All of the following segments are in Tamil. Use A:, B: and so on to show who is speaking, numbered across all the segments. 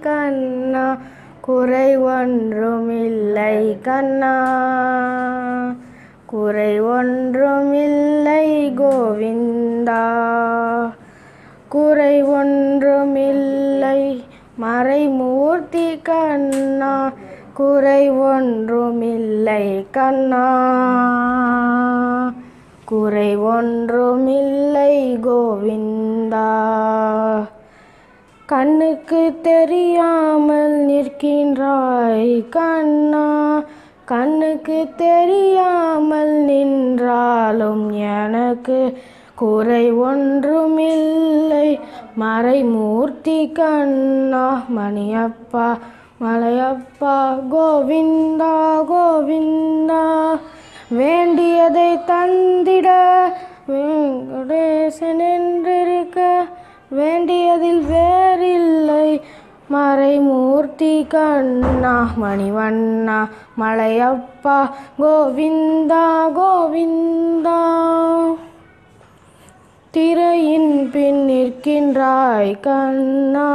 A: கண்ணா குறை ஒன்றுமில்லை கண்ணா குறை ஒன்றுமில்லை கோவிந்தா குறை ஒன்றுமில்லை மறைமூர்த்தி கண்ணா குறை ஒன்றுமில்லை கண்ணா குறை ஒன்றுமில்லை கோவிந்தா கண்ணுக்கு தெரியாமல் நிற்கின்றாய் கண்ணா கண்ணுக்கு தெரியாமல் நின்றாலும் எனக்கு குறை ஒன்றுமில்லை மறைமூர்த்தி கண்ணா மணியப்பா மலையப்பா கோவிந்தா கோவிந்தா வேண்டியதை தந்திட வெங்கடேசன் என்றிருக்க வேண்டியதில் வேறில்லை மறைமூர்த்தி கண்ணா மணிவண்ணா மலையப்பா கோவிந்தா கோவிந்தா திரையின் பின் நிற்கின்றாய் கண்ணா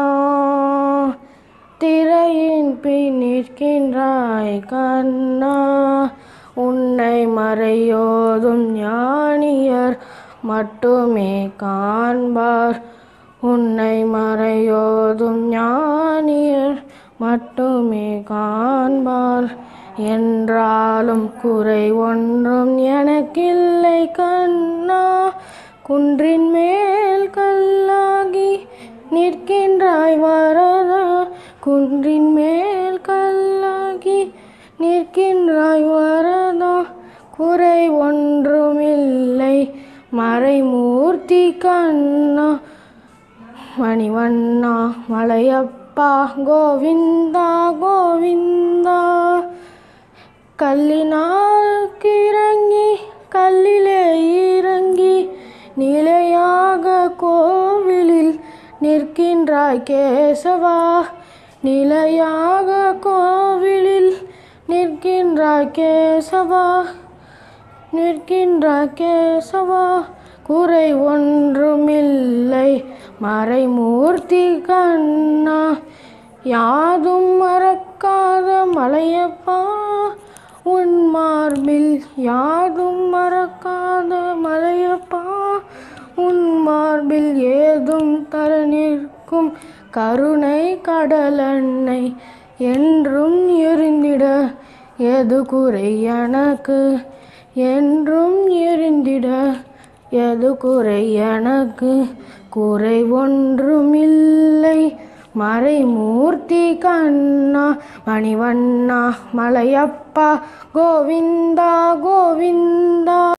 A: திரையின் பின் நிற்கின்றாய் கண்ணா உன்னை மறையோதும் ஞானியர் மட்டுமே காண்பார் உன்னை மறையோதும் ஞானியர் மட்டுமே காண்பார் என்றாலும் குறை ஒன்றும் எனக்கில்லை கண்ணா குன்றின் மேல் கல்லாகி நிற்கின்றாய் வரதா குன்றின் மேல் கல்லாகி நிற்கின்றாய் வரதா குறை ஒன்றுமில்லை மறைமூர்த்தி கண்ணா மணிவண்ணா மலையப்பா கோவிந்தா கோவிந்தா கல்லினால் கிறங்கி கல்லிலே இறங்கி நிலையாக கோவிலில் நிற்கின்றாய் கேசவா நிலையாக கோவிலில் நிற்கின்றாய் கேசவா நிற்கின்றாய் கேசவா குறை ஒன்றுமில்லை மறைமூர்த்தி கண்ணா யாதும் மறக்காத மலையப்பா உன் மார்பில் யாதும் மறக்காத மலையப்பா உன் மார்பில் ஏதும் தர நிற்கும் கருணை கடலன்னை என்றும் எரிந்திட எது குறை எனக்கு என்றும் எரிந்திட எது குறை எனக்கு குறை ஒன்றுமில்லை மறைமூர்த்தி கண்ணா மணிவண்ணா மலையப்பா கோவிந்தா கோவிந்தா